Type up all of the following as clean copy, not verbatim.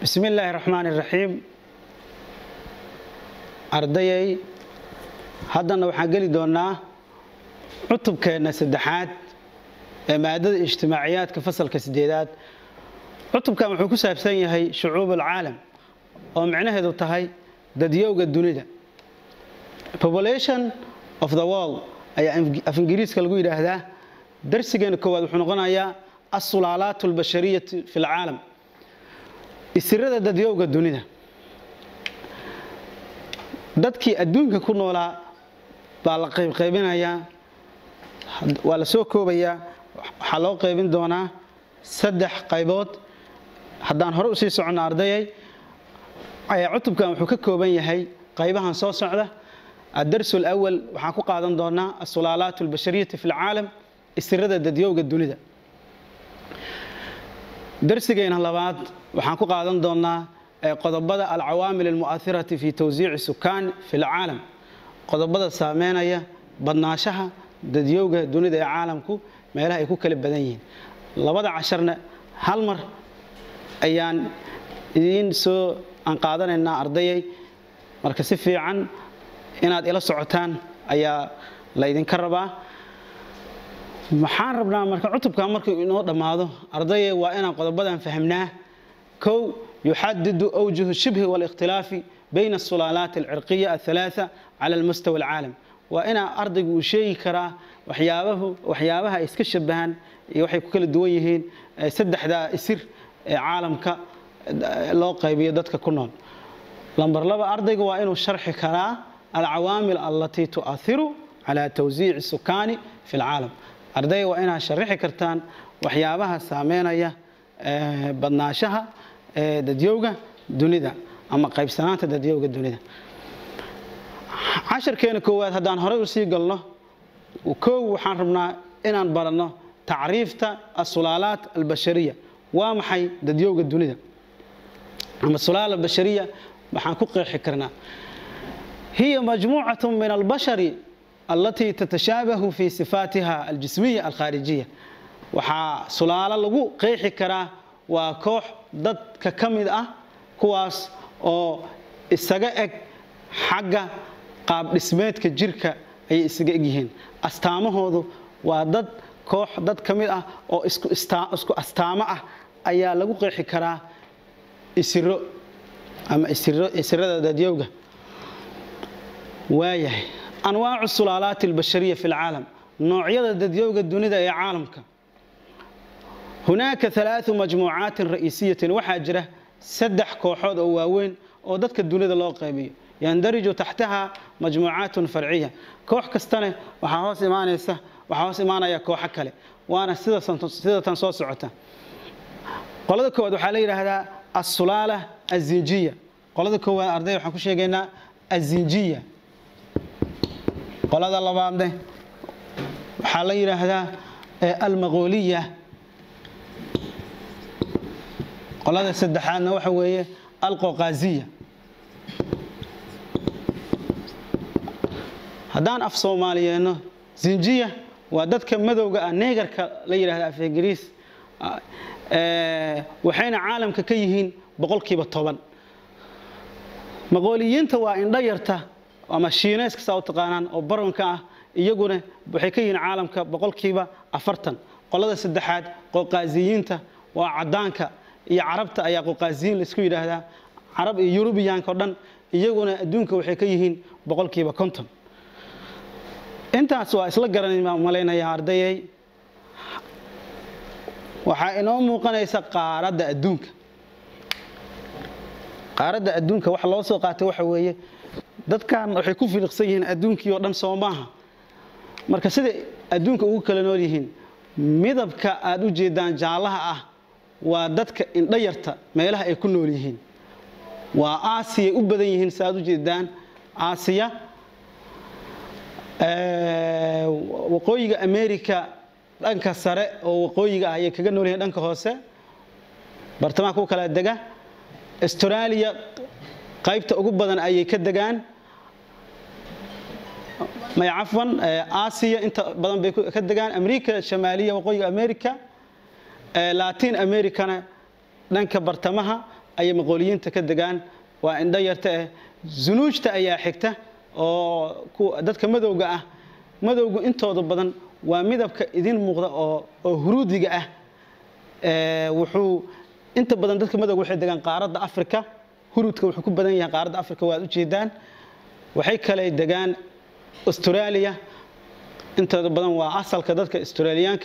بسم الله الرحمن الرحيم أرديي هذا waxaan gali doonaa cutubkeena saddexaad ee maadada ijtimaaciyaadka fasalka 8aad cutubkan wuxuu ku saabsan yahay shucuubul caalam oo macnaheedu tahay dadyowga dunida population of the world ayaa af Ingiriiska lagu yiraahdaa darsigeena koowaad wuxuu noqonayaa as-sulaalaatul bashariyati fil caalam isirada dadyowga dunida dadkii adduunka ku noolaa baa la qaybinayaa waa la soo koobayaa waxa loo qaybin doonaa 3 qaybood haddaan hore u sii socono ardayay ayaa cutubkan wuxuu ka kooban yahay qaybahan soo socda الدرس الأول waxaan ku qaadan doonaa as-sulaalaatul bashariyati fil caalam isirada dadyowga dunida درسينا لبعض وحنكو قادم دونا قضبضة العوامل المؤثرة في توزيع السكان في العالم قضبضة سامينية بدناشها دديوغا دونيدا عالمكو ميلها يكون كلب بدنيين لبعض عشرنا هالمر أيان إذن سو أنقاذنا إن أرضيي مركزي عن إن إلى سعتان أيا لا يدين كربا maxaan rabnaa marka cutubka markii inoo dhamaado ardayay waa inaan qodobadan fahamnaa kow yuhaddidu awjuh shibh wal ikhtilaf bayna as-sulalaat al-irqiyya al-thalatha ala al-mustawa al-aalam waa ina ardaygu uu sheegi karaa waxyaabaha iska shabahan iyo waxay ku kala duwan yihiin saddexda isir ee caalamka loo qaybiyo dadka ku nool lambar 2 ardaygu waa inuu sharxi karaa al-awaamil allati tu'athiru ala tawzi' as-sukani fi al-aalam arday waa inaa sharxi kartaan waxyaabaha saameynaya badnaashaha dadyowga dunida ama qaybsanaanta dadyowga dunida casharkeena koowaad haddaan hore u sii galno koow waxaan rabnaa inaan barano tacriifta as-sulaalaat al-bashariya waa maxay dadyowga dunida ama sulaala bashariya waxaan ku qeexi karnaa hiya majmuucatun min al-bashari التي تتشابه في صفاتها الجسمية الخارجية وحا سلالة لغو قيحي كرا وكوح ضد ككمد كواس او استغاق حقا قاب دسميت كجيركا اي استغاقيهين استامهودو ودد كوح ضد كمد او اسكو استامه ايا لغو قيحي كرا اسيرو اما اسيرada dadyowga waayahay أنواع السلالات البشرية في العالم نوعية دديوغا الدنيا يا عالمك هناك 3 مجموعات رئيسية وحاجرة 3 كوحود أو واوين أو ددك الدنيا لو قيبية يندرج تحتها مجموعات فرعية كوح كستانة وحاوس إيمانيسة وحاوس إيمانا يا كوح كله وأنا سيدة تنصوص عتا قلد كود وحالي هذا السلالة الزنجية قلد كود أرضي وحكوش يجينا الزنجية قلادة اللبابده waxaa la yiraahdaa al-Magholiya qolada saddexaadna waxa weeye al-Qawqaziya hadaan af Soomaaliyeeno zinjiya waa dadka madowga ah neegarka la yiraahdo af Ingiriis waxayna caalamka ka yihiin 10% Magholiyiinta waa indha yarta ama shiineeska soo taqaanaan oo baranka ah iyaguna waxay ka yihiin caalamka 40% qolada saddexaad qowqaaziyiinta waa cadaanka iyo carabta ayaa qowqaaziyiin la isku yiraahdaa carab iyo yurubiyaanka oo dhan iyaguna adduunka waxay ka yihiin 50% intaas waa isla garanayna maleynaya ardayay waxa inoo muuqanaysa qaaradda adduunka wax loo soo qaatay waxa weeye dadkan waxay ku filiqsan yihiin adduunkii oo dhan Soomaha marka sida adduunka ugu kala nool yihiin midabka aad u jeedaan jaalaha ah waa dadka indha yarta meelaha ay ku nool yihiin waa Aasiya u badan yihiin saad u jeedaan Aasiya waqooyiga America dhanka sare oo waqooyiga ah ay kaga nool yihiin dhanka hoose bartamaha ku kala dega Australia qaybta ugu badan ayay ka degaan ما عفوا آسيا أنت بدن بكدجان أمريكا الشمالية وقوي أمريكا لاتين أمريكا دنك برتمها ay maqooliyiinta ka degaan waa indho yarta ah zunuujta ayaa xigta oo dadka madowga ah madowgu intooda badan waa midabka idin muuqda oo huruudiga ah wuxuu inta badan dadka madowga waxay degaan qaaradda Afrika huruudka wuxuu ku badan yahay qaaradda Afrika waad u jeedaan waxay kale degaan Australia intooda badan waa asalka dadka Australiyaanka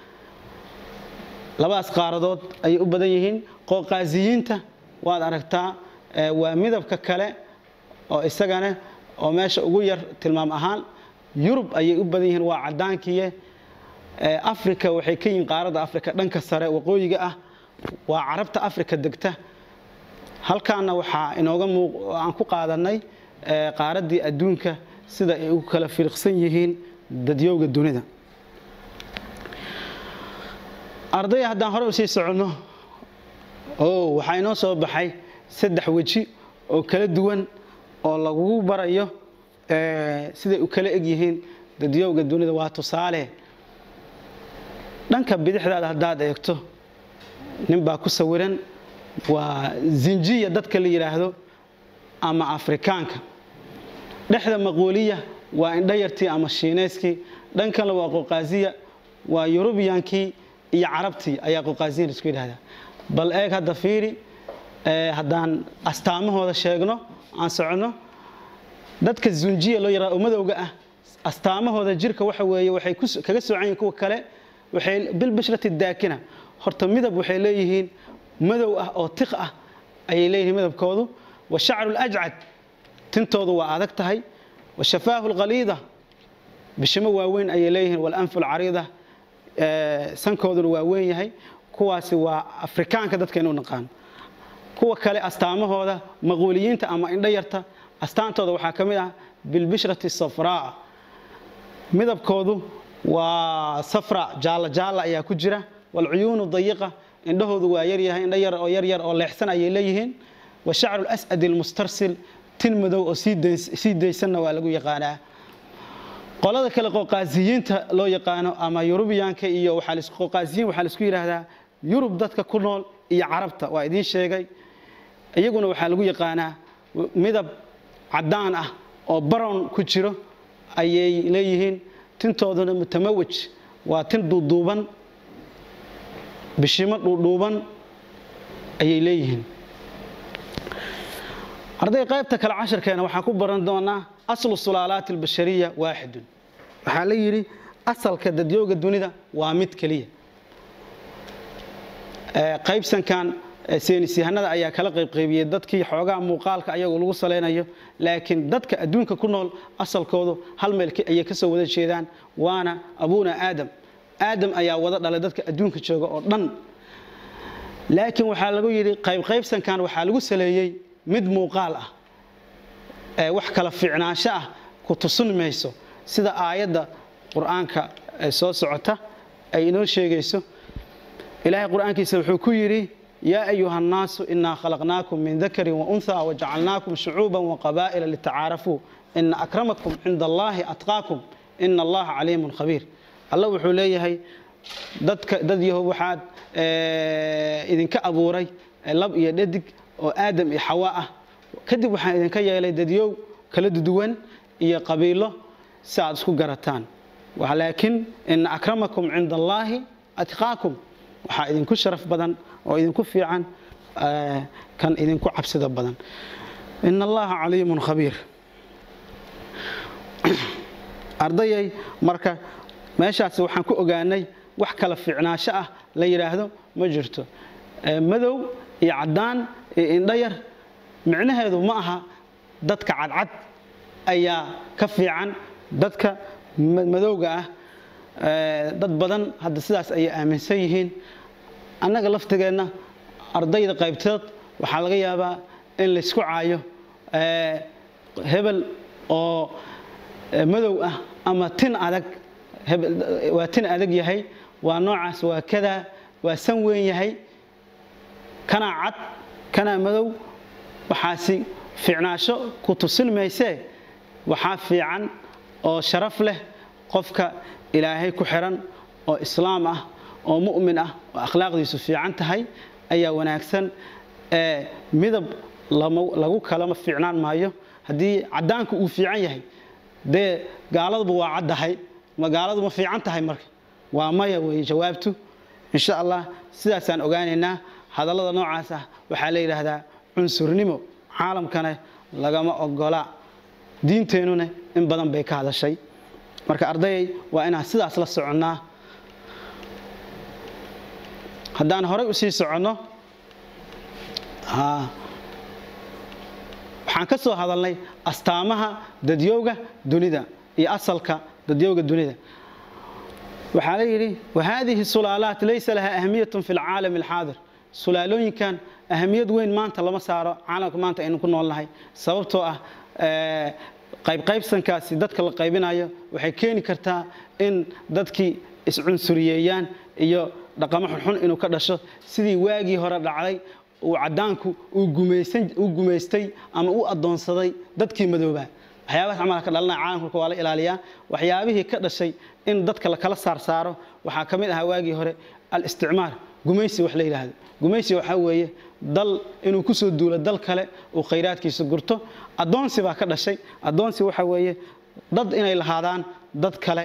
labaas qaaradood ay u badan yihiin qooqaasiyiinta waad aragtaa waa midabka kale oo isagana oo meesha ugu yar tilmaam ahaan Yurub ayay u badan yihiin waa cadaankiye Afrika waxay ka yihiin qaaradda Afrika dhanka sare waqooyiga ah waa carabta Afrika degta halkaana waxa inooga aan ku qaadanay qaaradii adduunka sida ay u kala firqsan yihiin dadyowga dunida arday haddaan hore u sii socono waxa inoo soo baxay saddex waji oo kala duwan oo lagu barayo sida u kala eg yihiin dadyowga dunida waa tusaale dhanka bidixdaada haddaad eegto nin baa ku sawiran waa zinjiya dadka la yiraahdo ama Afrikaanka dhexda maqooliya waa indhayartii ama shiineyskii dhankan waa qooqaasiya waa Yurubiyankii iyo Carabtii ayaa qooqaasiin isku yiraahdaa bal eeg hadda fiiri haddaan astaamahooda sheegno aan socono dadka zunjiya loo yiraahdo madowga ah astaamahooda jirka waxa weeye waxay kaga soocan yihiin kuwa kale waxay bil bishrati daakina horta midab waxay leeyihiin madow ah oo tiq ah ay leeyihiin midabkoodu wa sha'ru al-aj'ad tintoodu waa adag tahay wa shafaahu al-ghaliida bishimo waaweyn ay leeyihiin wal anfu al-arida sankooduna waa weyn yahay kuwaasi waa Afrikaanka dadkeenu naqaan kuwa kale astaamahooda maqooliyiinta ama indho yarta astaantooda waxa kamid ah bil bishrati safraa midabkoodu waa safra jaala ayaa ku jira wal uyuunu dayiqa indhahoodu waa yar yahay indho yar oo leexsan ay leeyihiin wa sha'ru al-as'ad al-mustarsil tin madow oo sii deysanna waa lagu yaqaanaa qolada kale qooqaasiyiinta loo yaqaano ama Yurubiyaanka iyo waxa la isku qooqaasiyiin waxa la isku yiraahdaa Yurub dadka ku nool iyo Carabta waa idin sheegay iyaguna waxa lagu yaqaanaa midab cadaan ah oo baroon ku jiro ayay leeyihiin tintooduna mutamawij waa tin duuduuban bishimo duuduuban ayay leeyihiin arday qaybta kala casharkeena waxa ku baran doonaa aslu sulaalaat al-bashariya waahid waxa la yiri asalka dadyowga dunida waa mid kaliya qaybsankan saynisyahanada ayaa kala qaybqaybiyay dadkii xoogaa muuqaalka ayagu lagu saleynayo laakiin dadka adduunka ku nool asalkoodu hal meel ay ka soo wada jeedaan waana abuna aadam ayaa wada dhalay dadka adduunka jooga oo dhan laakiin waxa lagu yiri qaybsankan waxa lagu saleeyay mid muuqaal ah wax kala fiicnaansho ah ku tusin mayso sida aayada quraanka soo socota ay inoo sheegayso ilaahay quraankiisa wuxuu ku yiri يا أيها الناس إنا خلقناكم من ذكر وأنثى وجعلناكم شعوبا وقبائل لتعارفوا إن أكرمكم عند الله أتقاكم إن الله عليم خبير الله وحوليه دد يهو وحاد إذن كأبوري لب يددك وآدم حواء كدب وحاد إذن كيالي دديو كالددوان إيا قبيله ساعدسكو قرطان ولكن إن أكرمكم عند الله أتقاكم waxaa idinku sharaf badan oo idinku fiican kan idinku cabsida badan inna allaha aliimun khabiir ardayay marka meeshaas waxaan ku ogaanay wax kala fiicnaansho ah la yiraahdo ma jirto madow iyo cadaan iyo indho yar micnaheedu ma aha dadka cadcad ayaa ka fiican dadka madowga ah dad badan hadda sidaas ay aaminsan yihiin annaga laftigeena ardayda qaybtood waxa laga yaabaa in la isku caayo hebel oo madow ah ama tin adag waa tin adag yahay waa noocaas waa kada waa san weyn yahay kana cad kana madow waxaasi fiicnaasho ku tusin mayse waxa fiican oo sharaf leh qofka ilaahay ku xiran oo islaam ah oo mu'min ah oo akhlaaqdiisu fiican tahay ayaa wanaagsan midab lagu kala ma fiicnaan maayo haddii cadaanku uu fiican yahay dee gaaladuba waa caddahay magaaladu ma fiican tahay marka waa maya way jawaabtu insha Allah sidaasaan ogaanaynaa hadallada noocaas ah waxaa la yiraahdaa cunsurnimo caalamkana lagama ogola diinteenuna in badan bay ka hadashay marka ardayay waa inaan sidaas la soconaa haddaan hore u sii socono waxaan ka soo hadalnay astaamaha dadyowga dunida iyo asalka dadyowga dunida waxaa la yiri wahadihi sulalaat laysa laha ahmiyatun fil aalam al hadir sulalooyinkan ahmiyad weyn maanta lama saaro caalamka maanta aynu ku noolnahay sababtoo ah qaybsankaasi dadka la qaybinayo waxay keeni kartaa in dadkii iscunsuriyeeyaan iyo dhaqamo xun inuu ka dhasho sidii waagii hore dhacday uu cadaanku uu gumeystay ama uu adoonsaday dadkii madooba waxyaabaha amal ka dhalna caalamka waa la ilaaliyaa waxyaabihii ka dhashay in dadka la kala saaro waxa kamid ah waagii hore al-isticmaar gumeysi wax la yiraahdo gumeysi waxa weeye dal inuu ku soo duulo dal kale oo khayraadkiisa gurto adoonsi baa ka dhashay adoonsi waxa weeye dad inay lahaadaan dad kale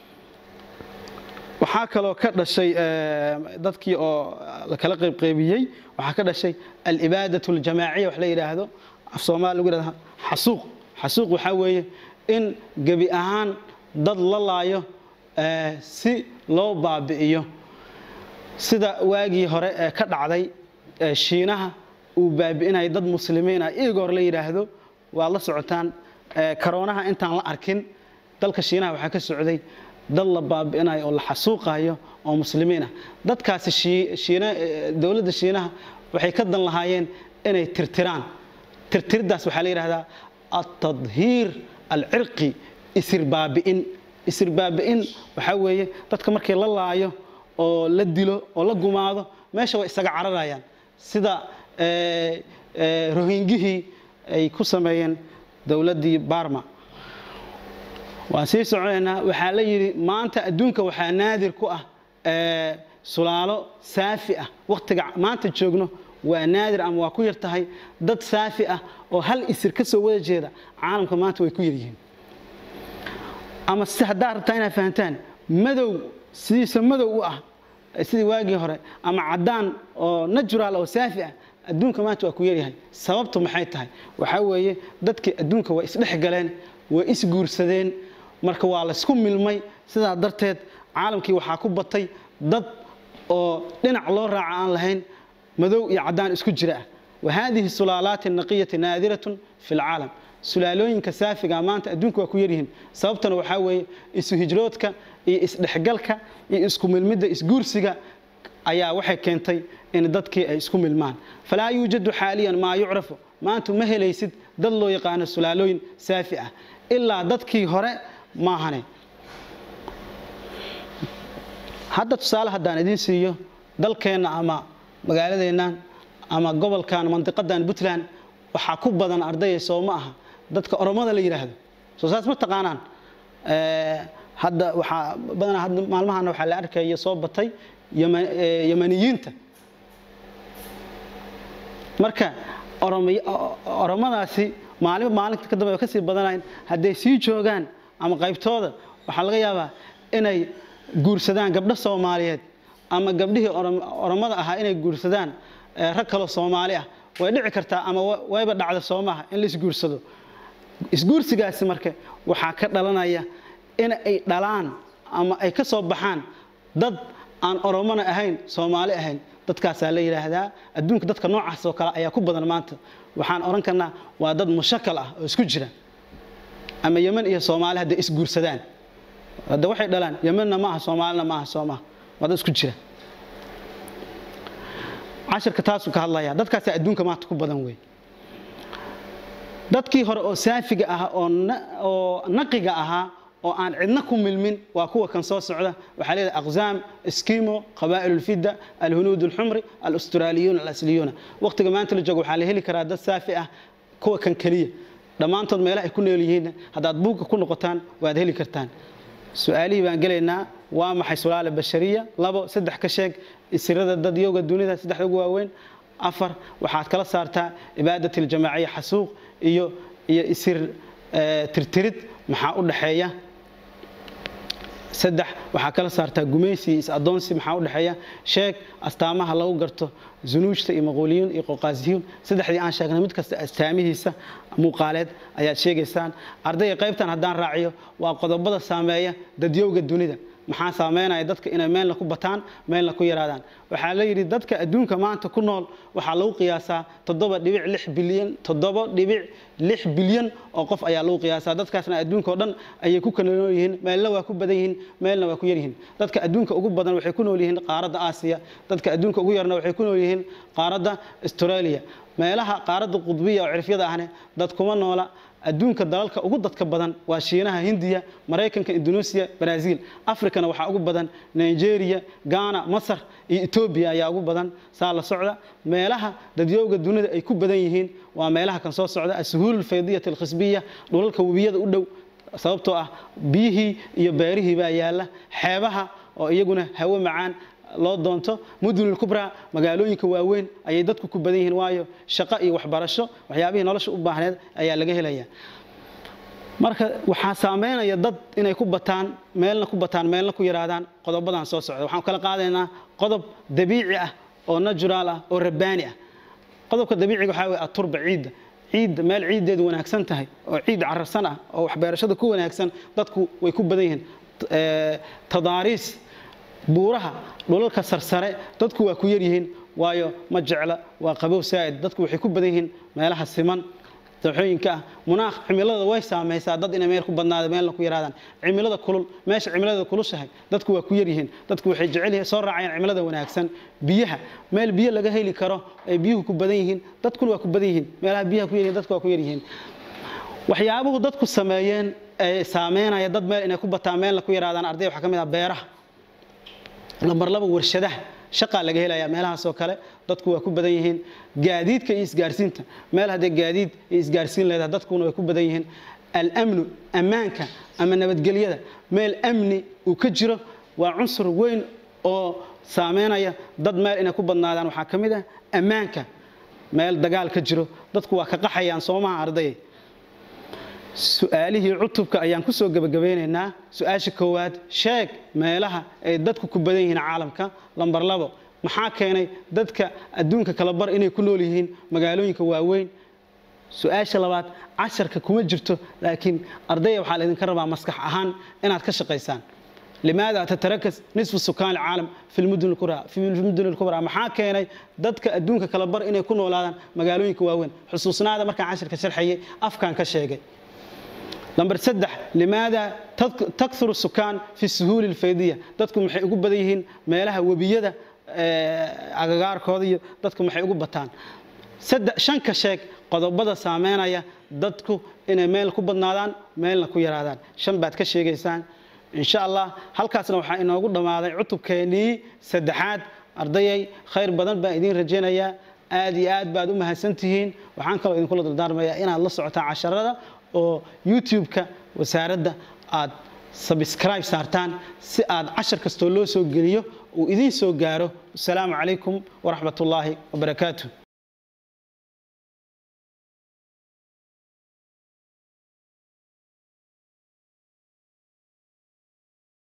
waxa kale oo ka dhashay dadkii oo la kala qaybiyay waxa ka dhashay al-ibadatu al-jamaa'iyya wax la yiraahdo af Soomaali lagu yiraahdo xasuuq waxa weeye in gabi ahaan dad la laayo si loo baabi'iyo sida waagii hore ka dhacday Shiinaha uu baabi'inay dad muslimiin ah iyagoor la yiraahdo waa la socotaan corona intaan la arkin dalka Shiinaha waxa ka socday dal la baabi'inay oo la xasuuqayo oo muslimiin ah dadkaasi dawladda Shiinaha waxay ka dan lahaayeen inay tirtirdaas waxa la yiraahdaa at-tadhhir al-irqi isir baabi'in waxa weeye dadka markay la laayo oo la dilo oo la gumaado meesha way isaga cararayaan sida rohingihii ay ku sameeyeen dawladdii Burma waan sii soconaynaa waxa la yiri maanta adduunka waxa naadir ku ah sulaalo saafi ah waqtiga maanta joogno waa naadir ama waa ku yartahay dad saafi ah oo hal isir ka soo wada jeeda caalamka maanta way ku yaryihiin ama si hadaa rabtaa inaad fahantaan madow sidiisa madow u ah sidii waagii hore ama cadaan oo natural oo saafi ah adduunka maanta waa ku yaryahay sababtu maxay tahay waxa weeye dadkii adduunka way isdhex galeen way isguursadeen marka waa la isku milmay sidaa darteed caalamkii waxa ku batay dad oo dhinac loo raaca aan lahayn madow iyo cadaan isku jira وهذه السلالات النقية نادرة في العالم سلالooyinka saafiga maanta adduunka waa ku yaryihiin sababtana waxa weeye isu hijroodka iyo isdhexgalka iyo isku milmida isguursiga ayaa waxay keentay in dadkii ay isku milmaan falaa yuujadu xaaliyan ma yucrafu maanta ma helaysid dad loo yaqaan sulaalooyin saafi ah ilaa dadkii hore ma ahane hadda tusaale hadaan idin siiyo dalkeena ama magaaladeena ama gobolkan mantiqadan Puntland waxa ku badan arday Soomaa ah dadka Oromada la yiraahdo soo saas ma taqaanaan hadda waxa badan hadda maalmahan waxa la arkay soo batay Yamaniyiinta marka Oromadaasi maalinta ka dambeeyo ka sii badanayeen haday sii joogan ama qaybtooda waxa laga yaabaa inay guursadaan gabdho Soomaaliyeed ama gabdhihii Oromada ahaa inay guursadaan rag kale Soomaali ah way dhici kartaa ama wayba dhacdo Soomaha in la isguursado isguursigaasi marka waxa ka dhalanaya in ay dhalaan ama ay ka soo baxaan dad aan Oromana ahayn Soomaali ahayn dadkaas la yiraahdaa adduunka dadka noocaas oo kale ayaa ku badan maanta waxaan oran karnaa waa dad mushakal ah oo isku jira ama Yemen iyo Soomaali hadda isguursadaan hadda waxay dhalaan Yemenna ma aha Soomaalina ma aha Soomaa wada isku jira عشرة تاسو كهالله dadkaas adduunka maanta ku badan way dadkii hore oo saafiga ah oo naqiga aha oo aan cidna ku milmin waa kuwa kan soo socda waxa leeyahay aqzaam iskimo qabaa'il al-fidda al-hunud al-humri al-australiyun al-asliyuna waqtiga maanta la joogo waxa la heli karaa dad saafi ah kuwa kan kaliya dhamaantood meelaha ay ku nool yihiin hadaad buuga ku noqotaan waad heli kartaan su'aalihi baan galeynaa waa maxay sulaala bashariya labo saddex ka sheeg isirada dad yoga dunida saddex ugu waaweyn afar waxaad kala saartaa ibaadati aljamaaciya xasuuq iyo isir tirtirid maxaa u dhaxeeya saddex waxaa kala saartaa gumaysi is adoonsi maxaa u dhaxeeya sheeg astaamaha lagu garto zunuujta iyo maquuliyuun iyo qoqaasiyuun saddexdii aan sheegnay mid kasta astaamihiisa muuqaaleed ayaad sheegaysaan ardayga qaybtan haddaan raaciyo waa qodobada saameeya dadyowga dunida maxaa saameynaya dadka inay meelna ku bataan meelna ku yaraadaan waxaa la yidhi dadka adduunka maanta ku nool waxaa lagu qiyaasaa 7.6 bilyan oo qof ayaa lagu qiyaasaa dadkaasna adduunka oo dhan ayay ku kala nool yihiin meelna waa ku badan yihiin meelna waa ku yar yihiin dadka adduunka ugu badan waxay ku nool yihiin qaaradda Aasiya dadka adduunka ugu yarna waxay ku nool yihiin qaaradda Australia meelaha qaaradda qudbiya oo cirifyada ahna dad kuma noola adduunka dalalka ugu dadka badan waa Shiinaha Hindiya Mareykanka Indonesia Brazil Afrikana waxa ugu badan Nigeria Ghana Masar iyo Ethiopia ayaa ugu badan saa la socda meelaha dadyowga dunida ay ku badan yihiin waa meelaha kan soo socda as-suhul faydiyat al-khasbiyya dhulalka wabiyada u dhow sababtoo ah biyihii iyo beerihii baa yaala xeebaha oo iyaguna hawo macaan loo doonto mudul kubra magaalooyinka waaweyn ayay dadku ku badan yihiin waayo shaqo iyo waxbarasho waxyaabihii nolosha u baahneed ayaa laga helayaa marka waxa saameynaya dad inay ku bataan meelna ku yaraadaan qodobadan soo socda waxaan kala qaadaynaa qodob dabiici ah oo natural ah oo rabbaani ah qodobka dabiiciga waxa weeye turba ciid meel ciideedu wanaagsan tahay oo ciid cararsan ah oo waxbarashada ku wanaagsan dadku way ku badan yihiin tadaariis buuraha dhulalka sarsare dadku waa ku yar yihiin waayo ma jecla waa qabow saa'id dadku waxay ku badan yihiin meelaha siman dooxooyinka munaaq cimilada way saameeysaa dad inay meel ku badnaado meelna ku yaraadaan cimilada kulul meesha cimilada kulushahay dadku waa ku yar yihiin dadku waxay jecel yihiin soo raacayaan cimilada wanaagsan biyaha meel biyo laga heli karo ay biyuhu ku badan yihiin dadku waa ku badan yihiin meelaha biyaha ku yar yihiin dadku waa ku yar yihiin waxyaabuhu dadku sameeyeen ay saameynaya dad meel inay ku bataan meelna ku yaraadaan arday waxa kamid ah beeraha lambar 2 warshadaha shaqa laga helayaa meelahaas oo kale dadku waa ku badan yihiin gaadiidka iyo isgaarsiinta meel hadii gaadiid iyo isgaarsiin leedahay dadkuna way ku badan yihiin al-amn amaanka ama nabadgelyada meel amni uu ka jiro waa cunsur weyn oo saameynaya dad meel inay ku badnaadaan waxa kamid ah amaanka meel dagaal ka jiro dadku waa ka qaxayaan Soomaha arday su'aalihii cutubka ayaan ku soo gabagabeynaynaa su'aasha koowaad sheeg meelaha ay dadku ku badan yihiin caalamka lambar 2 maxaa keenay dadka adduunka kala bar inay ku nool yihiin magaalooyinka waaweyn su'aasha labaad casharka kuma jirto laakiin ardayda waxa la idin ka rabaa maskax ahaan inaad ka shaqeysaan لماذا تتركز نصف سكان العالم في المدن الكبرى maxaa keenay dadka adduunka kala bar inay ku noolaadaan magaalooyinka waaweyn xusuusnaada markaan casharka sharxayay afkaan ka sheegay نمبر 3 لماذا تكثر السكان في السهول الفيضية dadku maxay ugu badan yihiin meelaha wabiyada agagaarkooda iyo dadku maxay ugu bataan 5 ka sheeg qodobada saameynaya dadku inay meel ku badnaadaan meelna ku yaraadaan 5 baad ka sheegaysaan insha Allah halkaasna waxa inoogu dhamaaday cutubkeenii 3aad ardayay khayr badan baan idin rajeenayaa aad iyo aad baad u mahadsantihiin waxaan kaloo idin kula dardaarmayaa inaad la socotaan casharada oo YouTube-ka wasaaradda aad subscribe saartaan si aad cashar kasto loo soo geliyo oo idin soo gaaro. Assalaamu calaykum wa rahmatullaahi wa barakaatuh.